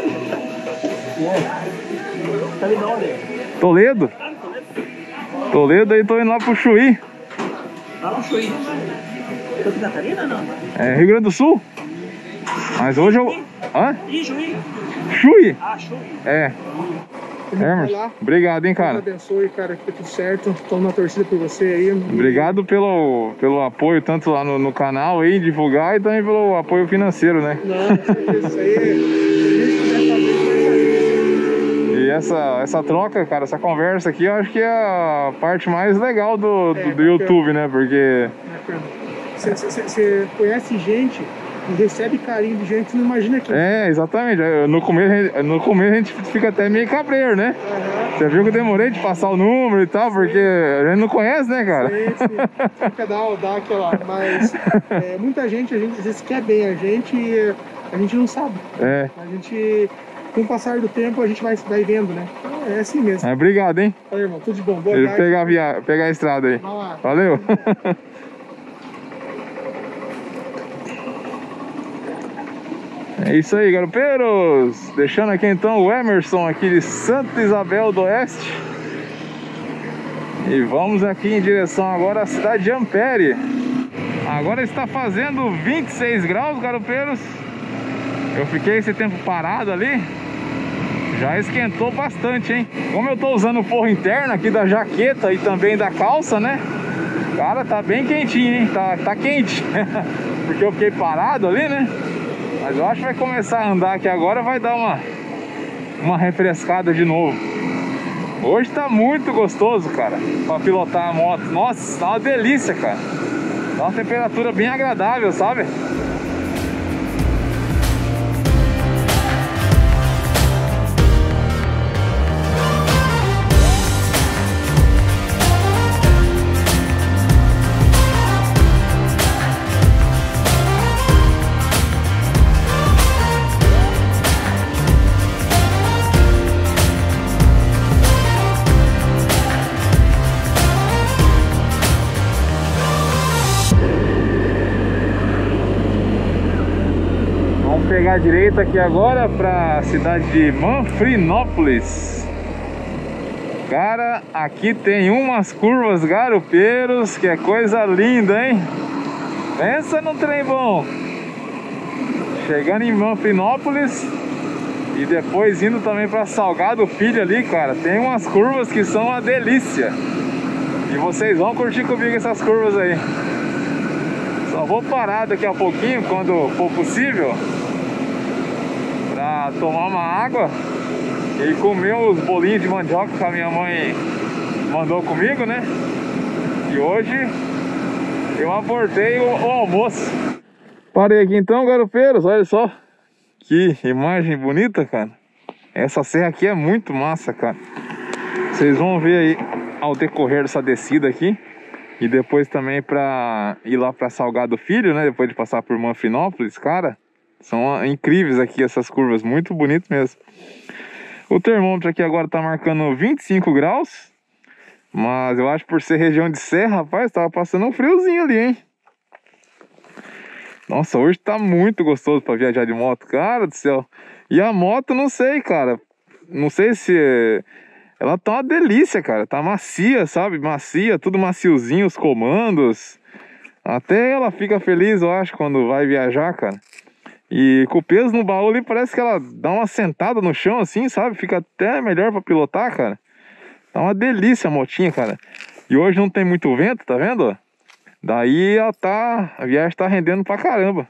S7: Tá ali de onde?
S1: Toledo. Toledo, aí tô indo lá pro Chuí.
S7: Lá no Chuí. Santa Catarina, não?
S1: É Rio Grande do Sul. Mas hoje eu... Hã?
S7: Ih, Chuí.
S1: Chuí.
S7: Ah, Chuí.
S1: É.
S5: Vai
S1: Emerson,
S5: lá.
S1: obrigado, hein,
S5: Deus
S1: cara.
S5: abençoe, cara, que dê tudo certo. Estamos na torcida por você aí.
S1: Obrigado pelo, pelo apoio, tanto lá no, no canal aí, divulgar, e também pelo apoio financeiro, né?
S5: Não, com certeza, isso aí. Se a gente puder fazer, vai fazer.
S1: E essa, essa troca, cara, essa conversa aqui, eu acho que é a parte mais legal do, do,
S5: É,
S1: do
S5: bacana.
S1: YouTube, né? Porque...
S5: Você conhece gente e recebe carinho de gente que não imagina que.
S1: É, exatamente. No começo, a gente- no começo a gente fica até meio cabreiro, né?
S5: Aham.
S1: Você viu que eu demorei de passar o número e tal, porque a gente não conhece, né, cara?
S5: Sim, sim. Fica dar, dar aquela. Mas é, muita gente, a gente às vezes quer bem a gente e a gente não sabe.
S1: É.
S5: A gente, com o passar do tempo, a gente vai, vai vendo, né? Então, é assim mesmo.
S1: É, obrigado, hein?
S5: Valeu, irmão. Tudo de bom. Boa
S1: Ele
S5: viagem.
S1: pegar a, via... pegar a estrada aí.
S5: Vai lá.
S1: Valeu. É isso aí, garopeiros. Deixando aqui então o Emerson aqui de Santa Isabel do Oeste. E vamos aqui em direção agora à cidade de Ampere. Agora está fazendo vinte e seis graus, garopeiros. Eu fiquei esse tempo parado ali. Já esquentou bastante, hein? Como eu tô usando o forro interno aqui da jaqueta e também da calça, né? Cara, tá bem quentinho, hein? Tá, tá quente. Porque eu fiquei parado ali, né? Mas eu acho que vai começar a andar aqui agora, vai dar uma, uma refrescada de novo. Hoje tá muito gostoso, cara, pra pilotar a moto. Nossa, tá uma delícia, cara. Tá uma temperatura bem agradável, sabe? Pegar a direita aqui agora para a cidade de Manfrinópolis. Cara, aqui tem umas curvas garopeiros, que é coisa linda, hein? Pensa num trem bom. chegando em Manfrinópolis e depois indo também para Salgado Filho ali, cara, tem umas curvas que são uma delícia. E vocês vão curtir comigo essas curvas aí. Só vou parar daqui a pouquinho, quando for possível, pra tomar uma água e comer os bolinhos de mandioca que a minha mãe mandou comigo, né? E hoje eu abortei o, o almoço. Parei aqui então, garupeiros, olha só que imagem bonita, cara. Essa serra aqui é muito massa, cara. Vocês vão ver aí ao decorrer dessa descida aqui. E depois também pra ir lá pra Salgado Filho, né? Depois de passar por Manfrinópolis, cara. São incríveis aqui essas curvas, muito bonito mesmo. O termômetro aqui agora tá marcando vinte e cinco graus. Mas eu acho que por ser região de serra, rapaz, tava passando um friozinho ali, hein? Nossa, hoje tá muito gostoso pra viajar de moto, cara do céu. E a moto, não sei, cara. Não sei se... Ela tá uma delícia, cara. Tá macia, sabe? Macia, tudo maciozinho, os comandos. Até ela fica feliz, eu acho, quando vai viajar, cara. E com o peso no baú ali, parece que ela dá uma sentada no chão, assim, sabe? Fica até melhor pra pilotar, cara. Tá uma delícia a motinha, cara. E hoje não tem muito vento, tá vendo? Daí ela tá... A viagem tá rendendo pra caramba.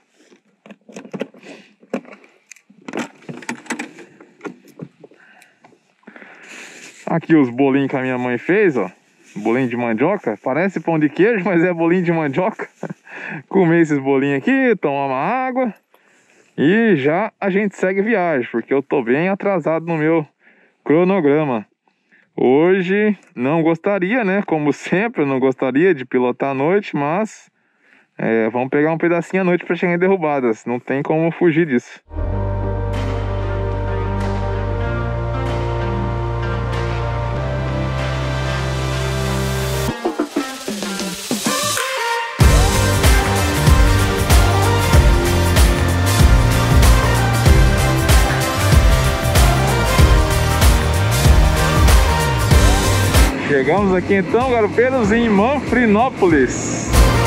S1: Aqui os bolinhos que a minha mãe fez, ó. Bolinho de mandioca. Parece pão de queijo, mas é bolinho de mandioca. Comer esses bolinhos aqui, tomar uma água. E já a gente segue viagem, porque eu tô bem atrasado no meu cronograma. Hoje não gostaria, né? Como sempre, eu não gostaria de pilotar à noite, mas é, vamos pegar um pedacinho à noite para chegar em Derrubadas. Não tem como fugir disso. Chegamos aqui então, garupeiros, em Manfrinópolis.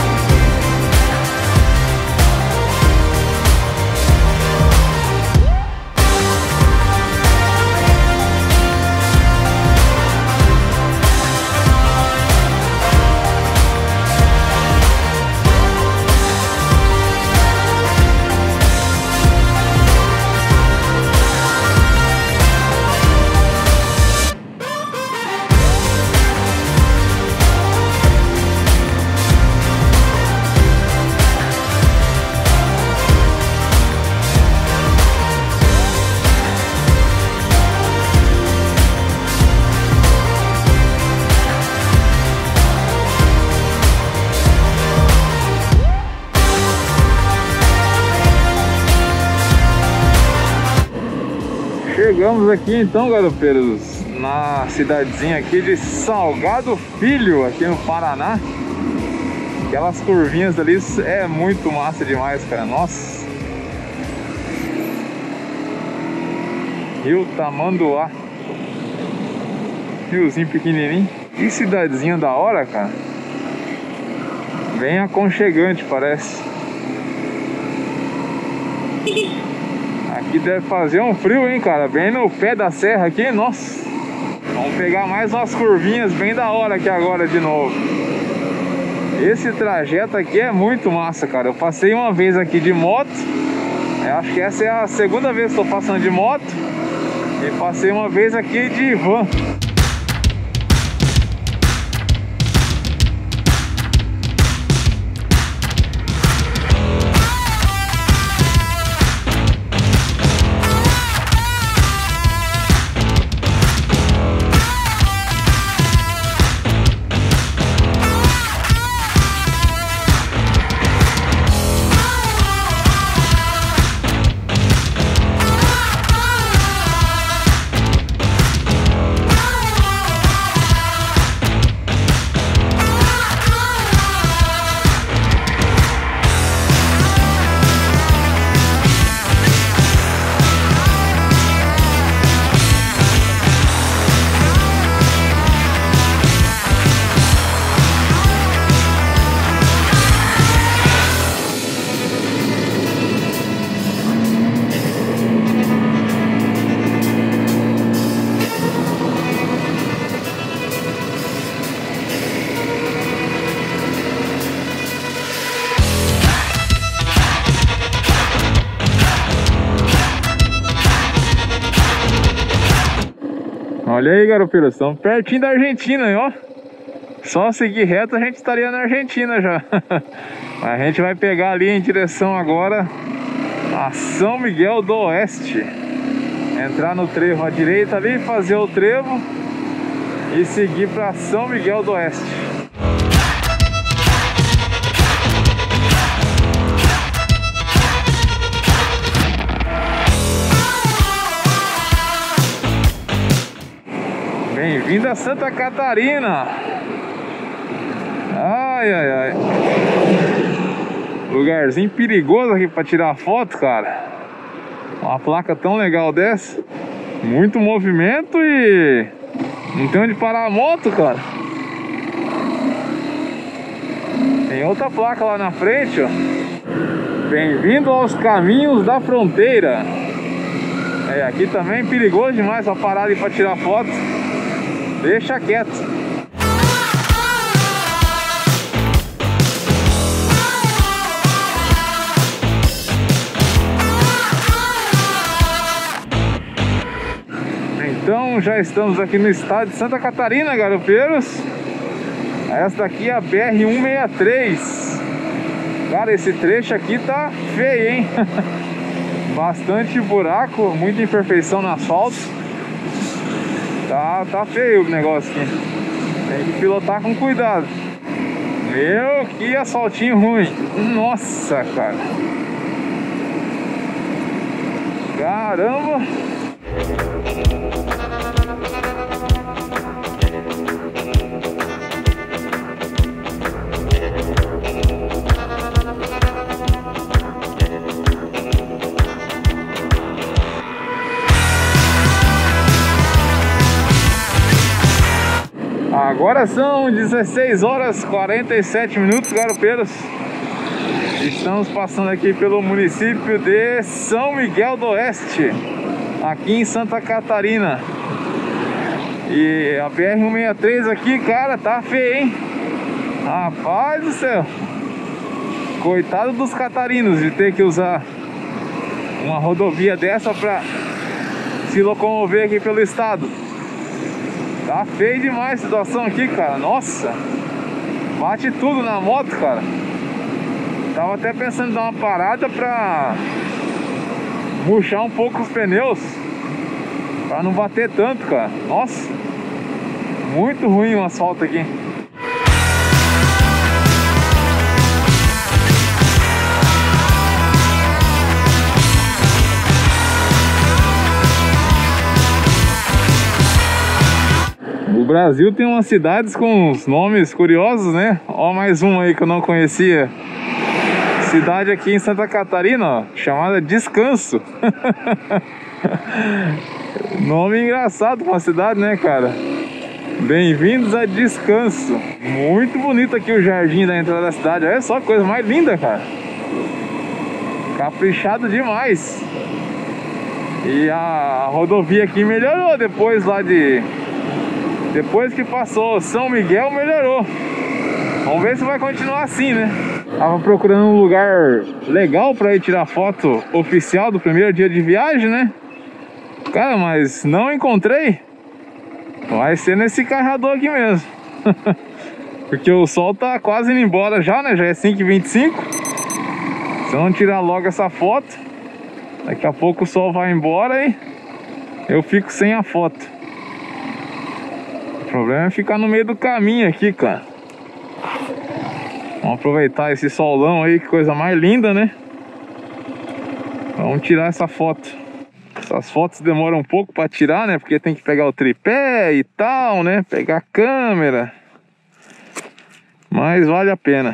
S1: Chegamos aqui então, garupeiros, na cidadezinha aqui de Salgado Filho, aqui no Paraná. Aquelas curvinhas ali é muito massa demais, cara. Nossa. Rio Tamanduá. Riozinho pequenininho. Que cidadezinha da hora, cara. Bem aconchegante, parece. Aqui deve fazer um frio, hein, cara. Bem no pé da serra aqui, nossa. Vamos pegar mais umas curvinhas bem da hora aqui agora de novo. Esse trajeto aqui é muito massa, cara. Eu passei uma vez aqui de moto. Eu acho que essa é a segunda vez que estou passando de moto. E passei uma vez aqui de van.
S8: Ah!
S1: Olha aí, garopeiros, estamos pertinho da Argentina, hein, ó. Só seguir reto a gente estaria na Argentina já. A gente vai pegar ali em direção agora a São Miguel do Oeste. Entrar no trevo à direita ali, fazer o trevo e seguir para São Miguel do Oeste. Bem-vindo a Santa Catarina. Ai, ai, ai. Lugarzinho perigoso aqui para tirar foto, cara. Uma placa tão legal dessa. Muito movimento e não tem onde parar a moto, cara. Tem outra placa lá na frente, ó. Bem-vindo aos caminhos da fronteira. É, aqui também é perigoso demais pra parar ali pra tirar foto. Deixa quieto. Então já estamos aqui no estado de Santa Catarina, garopeiros. Essa daqui é a B R cento e sessenta e três. Cara, esse trecho aqui tá feio, hein? Bastante buraco, muita imperfeição no asfalto. Tá, tá feio o negócio aqui. Tem que pilotar com cuidado. Meu, que asfaltinho ruim. Nossa, cara. Caramba. Agora são dezesseis horas e quarenta e sete minutos, garopeiros. Estamos passando aqui pelo município de São Miguel do Oeste, aqui em Santa Catarina. E a B R cento e sessenta e três aqui, cara, tá feio, hein? Rapaz do céu. Coitado dos catarinos de ter que usar uma rodovia dessa pra se locomover aqui pelo estado. Tá feio demais a situação aqui, cara. Nossa, bate tudo na moto, cara. Tava até pensando em dar uma parada pra murchar um pouco os pneus, pra não bater tanto, cara. Nossa, muito ruim o asfalto aqui. O Brasil tem umas cidades com uns nomes curiosos, né? Ó, mais uma aí que eu não conhecia. Cidade aqui em Santa Catarina, ó, chamada Descanso. Nome engraçado pra uma cidade, né, cara? Bem-vindos a Descanso. Muito bonito aqui o jardim da entrada da cidade. Olha só que coisa mais linda, cara. Caprichado demais. E a rodovia aqui melhorou depois lá de... Depois que passou São Miguel, melhorou. Vamos ver se vai continuar assim, né? Tava procurando um lugar legal pra ir tirar foto oficial do primeiro dia de viagem, né? Cara, mas não encontrei. Vai ser nesse carregador aqui mesmo. Porque o sol tá quase indo embora já, né? Já é cinco e vinte e cinco. Se eu não tirar logo essa foto, daqui a pouco o sol vai embora e eu fico sem a foto. O problema é ficar no meio do caminho aqui, cara. Vamos aproveitar esse solão aí, que coisa mais linda, né? Vamos tirar essa foto. Essas fotos demoram um pouco para tirar, né? Porque tem que pegar o tripé e tal, né? Pegar a câmera. Mas vale a pena.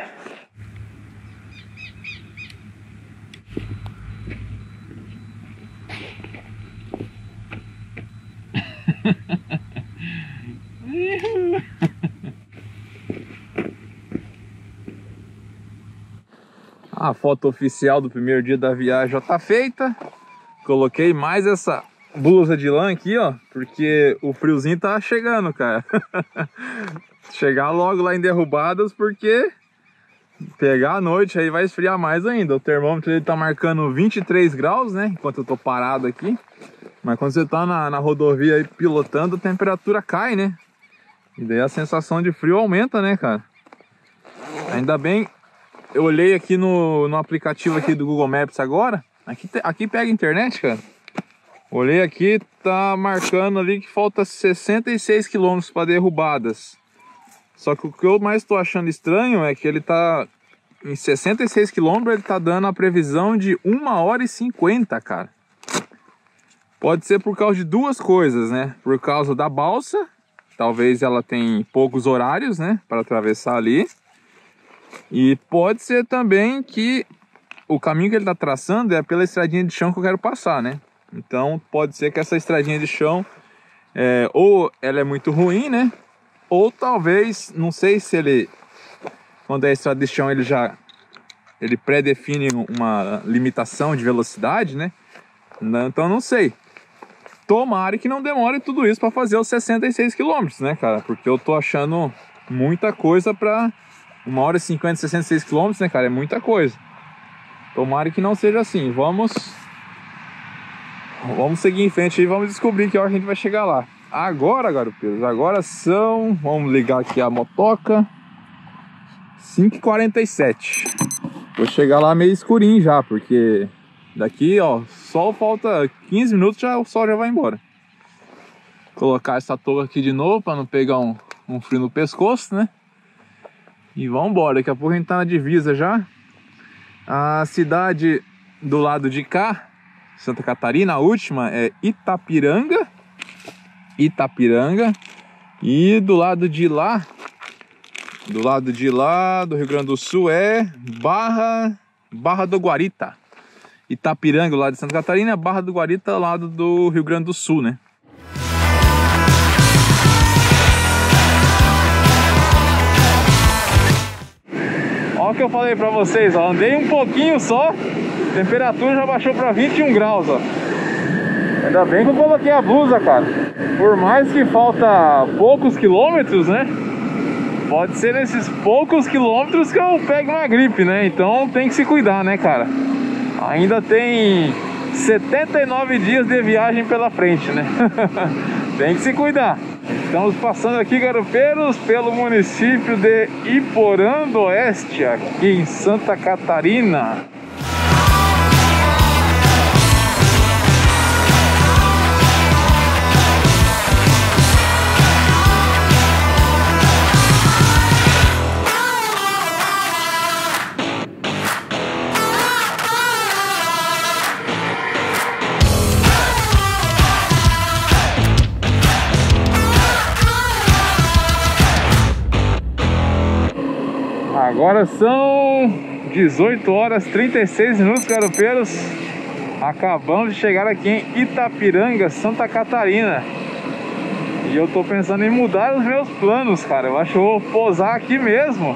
S1: A foto oficial do primeiro dia da viagem já tá feita. Coloquei mais essa blusa de lã aqui, ó, porque o friozinho tá chegando, cara. Chegar logo lá em Derrubadas, porque pegar a noite aí vai esfriar mais ainda. O termômetro ele tá marcando vinte e três graus, né, enquanto eu tô parado aqui. Mas quando você tá na, na rodovia aí pilotando, a temperatura cai, né? E daí a sensação de frio aumenta, né, cara? Ainda bem, eu olhei aqui no, no aplicativo aqui do Google Maps agora. Aqui, aqui pega internet, cara. Olhei aqui, tá marcando ali que falta sessenta e seis quilômetros para derrubadas. Só que o que eu mais tô achando estranho é que ele tá em sessenta e seis quilômetros, ele tá dando a previsão de uma hora e cinquenta, cara. Pode ser por causa de duas coisas, né? Por causa da balsa, talvez ela tenha poucos horários, né, para atravessar ali. E pode ser também que o caminho que ele tá traçando é pela estradinha de chão que eu quero passar, né? Então pode ser que essa estradinha de chão, é, ou ela é muito ruim, né? Ou talvez, não sei se ele, quando é estrada de chão, ele já ele pré-define uma limitação de velocidade, né? Então não sei. Tomara que não demore tudo isso para fazer os sessenta e seis quilômetros, né, cara? Porque eu tô achando muita coisa para uma hora e cinquenta, sessenta e seis quilômetros, né, cara? É muita coisa. Tomara que não seja assim. Vamos Vamos seguir em frente e vamos descobrir que hora a gente vai chegar lá. Agora, garopeiros, agora são... Vamos ligar aqui a motoca. cinco e quarenta e sete. Vou chegar lá meio escurinho já, porque daqui, ó, sol falta quinze minutos, já o sol já vai embora. Colocar essa touca aqui de novo para não pegar um, um frio no pescoço, né? E vamos embora. Daqui a pouco a gente tá na divisa já. A cidade do lado de cá, Santa Catarina, a última é Itapiranga. Itapiranga. E do lado de lá, do lado de lá do Rio Grande do Sul é Barra, Barra do Guarita. Itapiranga, lá de Santa Catarina, Barra do Guarita, lado do Rio Grande do Sul, né? Olha o que eu falei pra vocês, ó, andei um pouquinho só, a temperatura já baixou pra vinte e um graus, ó. Ainda bem que eu coloquei a blusa, cara. Por mais que falta poucos quilômetros, né? Pode ser nesses poucos quilômetros que eu pego uma gripe, né? Então tem que se cuidar, né, cara? Ainda tem setenta e nove dias de viagem pela frente, né? Tem que se cuidar. Estamos passando aqui, garopeiros, pelo município de Iporã do Oeste, aqui em Santa Catarina. Agora são dezoito horas e trinta e seis minutos, garopeiros. Acabamos de chegar aqui em Itapiranga, Santa Catarina. E eu tô pensando em mudar os meus planos, cara. Eu acho que eu vou pousar aqui mesmo,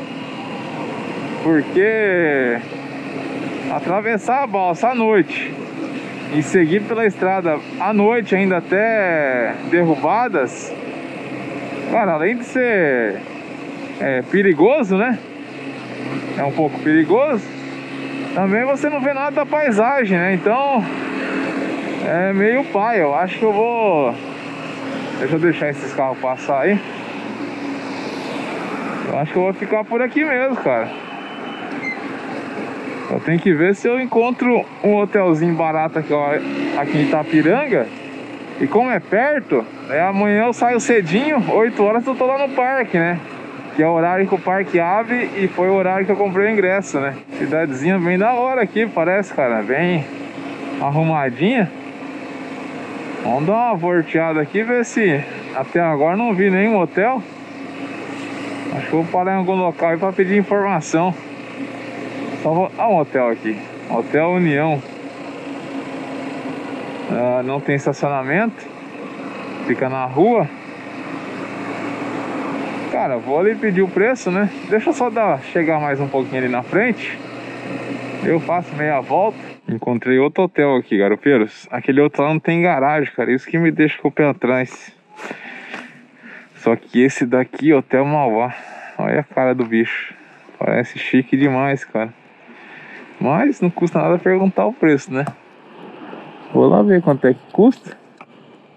S1: porque atravessar a balsa à noite e seguir pela estrada à noite ainda até derrubadas, cara, além de ser é, perigoso, né? É um pouco perigoso. Também você não vê nada da paisagem, né? Então é meio pai. Eu acho que eu vou... Deixa eu deixar esses carros passar aí. Eu acho que eu vou ficar por aqui mesmo, cara. Eu tenho que ver se eu encontro um hotelzinho barato aqui, ó, aqui em Itapiranga. E como é perto, é, amanhã eu saio cedinho, oito horas eu tô lá no parque, né? Que é o horário que o parque abre e foi o horário que eu comprei o ingresso, né? Cidadezinha bem da hora aqui, parece, cara. Bem arrumadinha. Vamos dar uma volteada aqui, ver se... Até agora não vi nenhum hotel. Acho que vou parar em algum local aí pra pedir informação. Só vou... Ah, um hotel aqui. Hotel União. Ah, não tem estacionamento. Fica na rua. Cara, vou ali pedir o preço, né? Deixa eu só dar, chegar mais um pouquinho ali na frente. Eu faço meia volta. Encontrei outro hotel aqui, garopeiros. Aquele outro lá não tem garagem, cara. Isso que me deixa com o pé atrás. Só que esse daqui, Hotel Mauá. Olha a cara do bicho. Parece chique demais, cara. Mas não custa nada perguntar o preço, né? Vou lá ver quanto é que custa.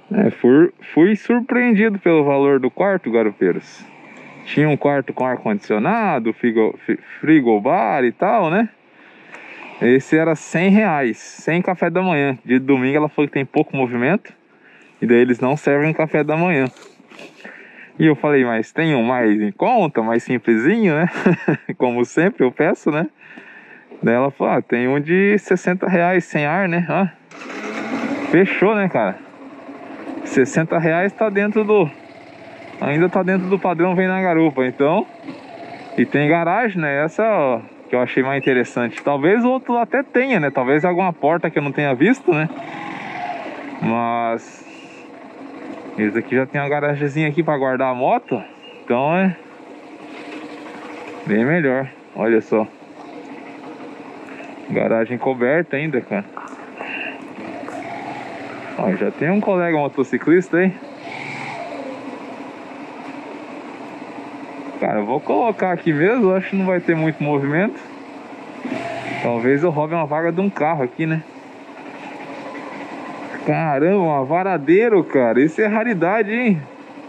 S1: É, fui, fui surpreendido pelo valor do quarto, garopeiros. Tinha um quarto com ar-condicionado, frigo, frigobar e tal, né? Esse era cem reais, sem café da manhã. De domingo ela falou que tem pouco movimento, e daí eles não servem café da manhã. E eu falei, mas tem um mais em conta, mais simplesinho, né? Como sempre eu peço, né? Daí ela falou, ah, tem um de sessenta reais sem ar, né? Ah, fechou, né, cara? sessenta reais tá dentro do... Ainda tá dentro do padrão Vem na Garupa, então... E tem garagem, né? Essa, ó, que eu achei mais interessante. Talvez o outro até tenha, né? Talvez alguma porta que eu não tenha visto, né? Mas... Esse aqui já tem uma garagemzinha aqui pra guardar a moto. Então é... bem melhor. Olha só. Garagem coberta ainda, cara. Ó, já tem um colega motociclista aí. Cara, eu vou colocar aqui mesmo. Acho que não vai ter muito movimento. Talvez eu roube uma vaga de um carro aqui, né? Caramba, um varadeiro, cara. Isso é raridade, hein?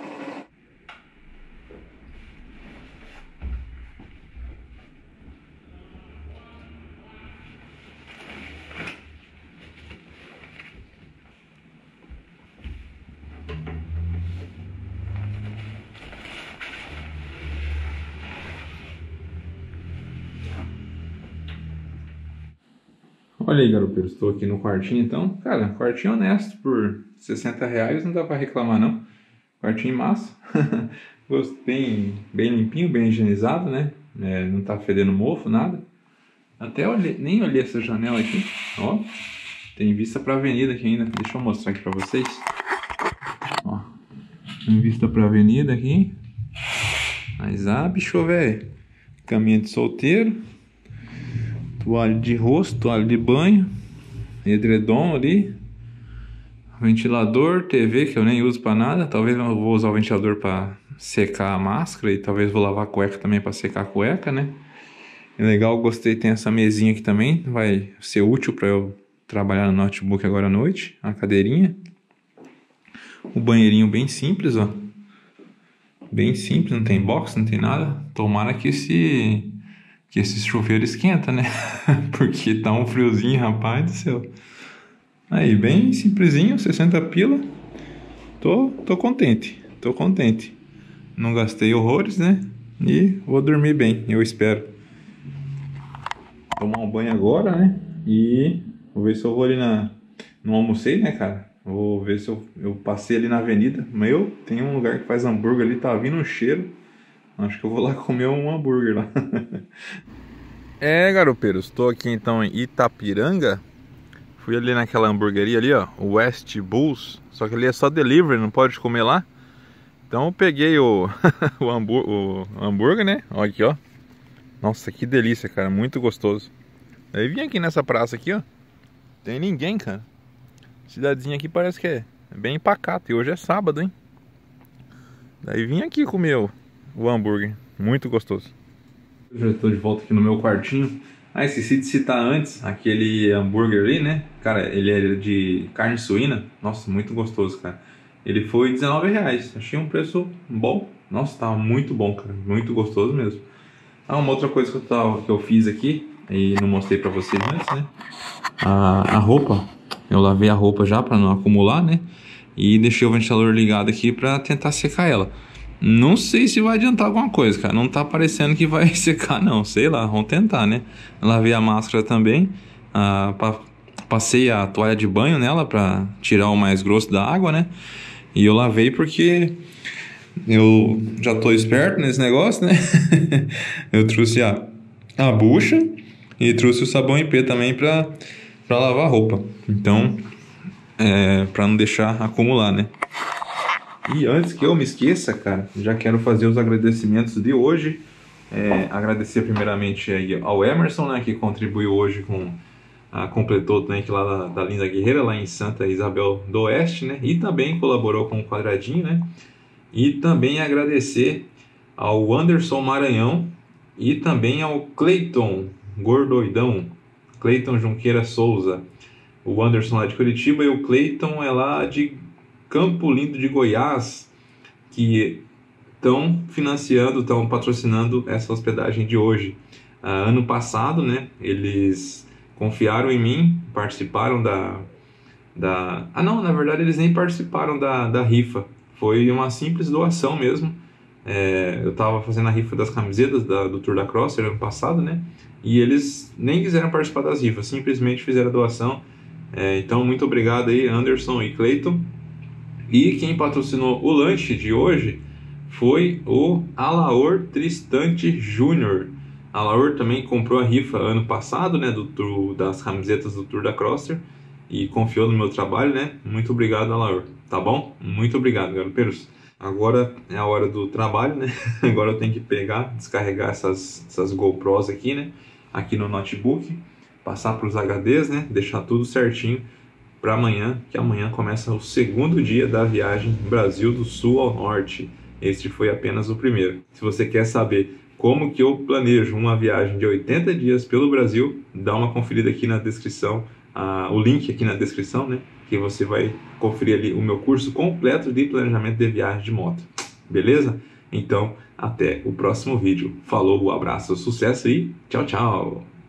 S2: Olha aí, garopeiros, estou aqui no quartinho então. Cara, quartinho honesto, por sessenta reais não dá pra reclamar não. Quartinho massa. bem, bem limpinho, bem higienizado, né? É, não tá fedendo mofo, nada. Até olhei, nem olhei essa janela aqui. Ó, tem vista pra avenida aqui ainda. Deixa eu mostrar aqui pra vocês. Ó, tem vista pra avenida aqui. Mas ah, bicho, velho. Caminho de solteiro. Toalha de rosto, toalha de banho, edredom ali, ventilador, T V que eu nem uso para nada. Talvez eu vou usar o ventilador para secar a máscara e talvez vou lavar a cueca também para secar a cueca, né? É legal, gostei, tem essa mesinha aqui também, vai ser útil para eu trabalhar no notebook agora à noite. A cadeirinha, o banheirinho bem simples, ó, bem simples, não tem box, não tem nada. Tomara que esse que esse chuveiro esquenta, né? Porque tá um friozinho, rapaz do céu. Aí, bem simplesinho, sessenta pila. Tô, tô contente, tô contente. Não gastei horrores, né? E vou dormir bem, eu espero. Tomar um banho agora, né? E vou ver se eu vou ali na... Não almocei, né, cara? Vou ver se eu, eu passei ali na avenida. Meu, tem um lugar que faz hambúrguer ali, tá vindo um cheiro. Acho que eu vou lá comer um hambúrguer lá. É, garopeiros, estou aqui então em Itapiranga. Fui ali naquela hamburgueria ali, ó, West Bulls. Só que ali é só delivery, não pode comer lá. Então eu peguei o, o, hambú o hambúrguer, né? Olha aqui, ó. Nossa, que delícia, cara, muito gostoso. Aí vim aqui nessa praça aqui, ó. Tem ninguém, cara. Cidadezinha aqui parece que é bem pacata. E hoje é sábado, hein? Daí vim aqui comer o o hambúrguer, muito gostoso. Eu já estou de volta aqui no meu quartinho. Ah, esqueci de citar antes aquele hambúrguer ali, né? Cara, ele é de carne suína. Nossa, muito gostoso, cara. Ele foi dezenove reais. Achei um preço bom. Nossa, tava muito bom, cara. Muito gostoso mesmo. Ah, uma outra coisa que eu, tava, que eu fiz aqui e não mostrei pra vocês antes, né? A, a roupa. Eu lavei a roupa já pra não acumular, né? E deixei o ventilador ligado aqui pra tentar secar ela. Não sei se vai adiantar alguma coisa, cara. Não tá parecendo que vai secar, não. Sei lá, vamos tentar, né? Lavei a máscara também. Ah, pa passei a toalha de banho nela pra tirar o mais grosso da água, né? E eu lavei porque eu já tô esperto nesse negócio, né? Eu trouxe a, a bucha e trouxe o sabão em pé também pra, pra lavar a roupa. Então, é, pra não deixar acumular, né? E antes que eu me esqueça, cara, já quero fazer os agradecimentos de hoje. É, agradecer primeiramente aí ao Emerson, né, que contribuiu hoje com... A, completou o tanque lá da, da Linda Guerreira, lá em Santa Isabel do Oeste, né? E também colaborou com o quadradinho, né? E também agradecer ao Anderson Maranhão e também ao Cleiton Gordoidão, Cleiton Junqueira Souza. O Anderson lá de Curitiba e o Cleiton é lá de Campo Lindo de Goiás, que estão financiando, estão patrocinando essa hospedagem de hoje. Uh, ano passado, né, eles confiaram em mim, participaram da, da... Ah não, na verdade eles nem participaram da, da rifa, foi uma simples doação mesmo. É, eu estava fazendo a rifa das camisetas da, do Tour da Crosser ano passado, né, e eles nem quiseram participar das rifas, simplesmente fizeram a doação. É, então muito obrigado aí, Anderson e Cleiton. E quem patrocinou o lanche de hoje foi o Alaor Tristante Júnior. A Alaor também comprou a rifa ano passado, né, do tour, das camisetas do Tour da Crosser, e confiou no meu trabalho, né? Muito obrigado, Alaor, tá bom? Muito obrigado, garopeiros. Agora é a hora do trabalho, né? Agora eu tenho que pegar, descarregar essas, essas GoPros aqui, né? Aqui no notebook, passar para os H Ds, né? Deixar tudo certinho para amanhã, que amanhã começa o segundo dia da viagem Brasil do Sul ao Norte. Este foi apenas o primeiro. Se você quer saber como que eu planejo uma viagem de oitenta dias pelo Brasil, dá uma conferida aqui na descrição, uh, o link aqui na descrição, né? Que você vai conferir ali o meu curso completo de planejamento de viagem de moto. Beleza? Então, até o próximo vídeo. Falou, um abraço, sucesso e tchau, tchau!